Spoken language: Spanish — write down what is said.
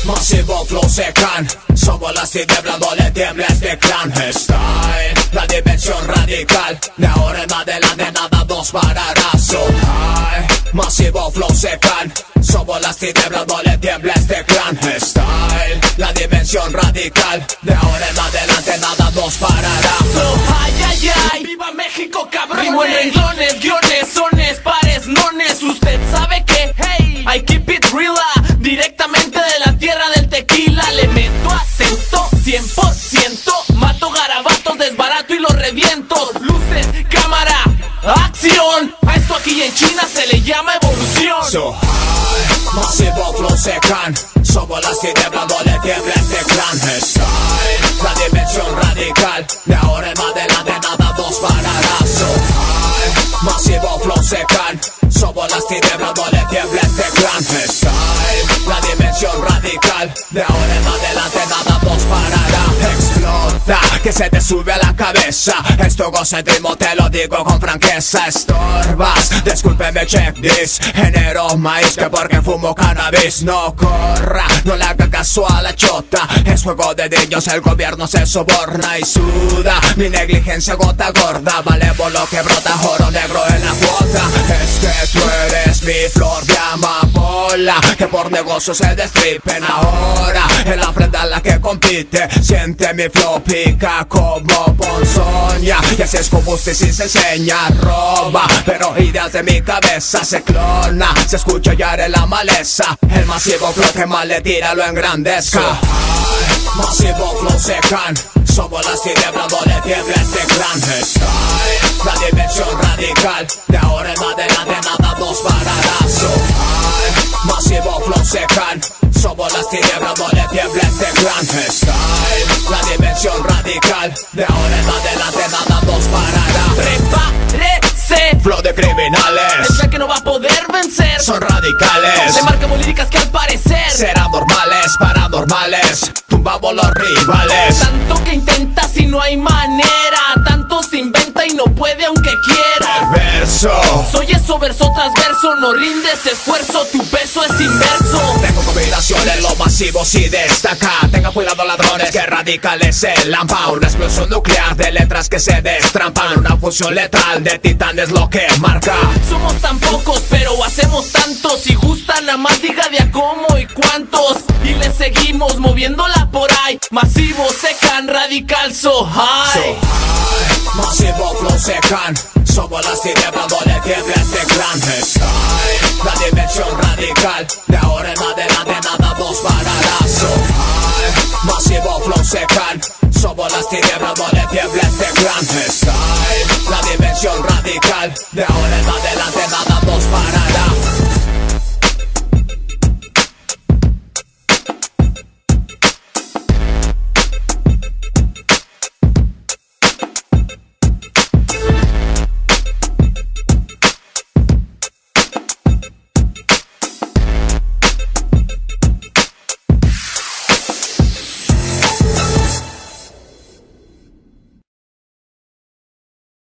Masivo flow secan, somos las tinieblas, no le tiembla este clan. Style, la dimensión radical, de ahora en adelante nada nos parará. So high, masivo flow secan, somos las tinieblas, no le tiembla este clan. Style, la dimensión radical, de ahora en adelante nada nos parará. So ay, ay, ay, viva México, cabrones. Rimo en renglones, guiones, sones, pares, nones. Usted sabe que, hey, I keep it real, directamente de la tierra del tequila. Le meto acento 100%, mato garabatos, desbarato y los reviento. Luces, cámara, acción. A esto aquí en China se le llama evolución. So high, masivo flow secan, somos las tinieblas, no le tiembla este clan. Style, la dimensión radical, de ahora en adelante nada nos parará. So high, masivo flow secan, somos las tinieblas, no le tiembla este clan. Style, la dimensión radical, de ahora en adelante nada nos parará. Explota, que se te sube a la cabeza, esto egocentrismo te lo digo con franqueza. Estorbas, discúlpeme, check this, genero maíz que porque fumo cannabis. No corra, no le haga caso a la chota, es juego de niños, el gobierno se soborna y suda mi negligencia gota gorda. Malévolo que brota oro negro en la cuota. Es que tú eres mi flor de amapola, que por negocio se destripen ahora. En la frente a la que compite, siente mi flow, pica como ponzoña. Y así es como usted sí se enseña, roba, pero ideas de mi cabeza se clona, se escucha ya en la maleza. El masivo flow que más le tira lo engrandezca. So high, masivo flow secan, somos las tinieblas, no le tiembla este clan. Style, la dimensión radical, de ahora en adelante nada nos parará. So high, masivo flow secan, somos las tinieblas, no le tiembla este clan. Style, la dimensión radical, de ahora en adelante nada nos parará. Prepárese, Flow de criminales, es el que no va a poder vencer. son radicales, Le marcamos líricas que al parecer serán normales, paranormales, tumbamos los rivales. tanto que intenta si no hay manera, tanto se inventa y no puede aunque quiera. Verso, Soy eso verso tras verso, no rindes esfuerzo, tu peso es inverso. tengo combinaciones, lo masivo sí destaca. Tenga cuidado ladrones, que radicales el lampa. Una explosión nuclear de letras que se destrampan, una fusión letal de titanes lo que marca. Somos tan pocos pero hacemos tantos, si gusta nada más diga de a cómo y cuántos. Y le seguimos moviéndola por ahí, masivo secan, radical so high. So high, masivo flow secan, somos las tinieblas, no le tiembla este clan. Style, la dimensión radical, de ahora en adelante nada nos parará. So high, masivo flow secan, somos las tinieblas, no le tiembla este clan. Style, la dimensión radical, de ahora en adelante nada nos parará.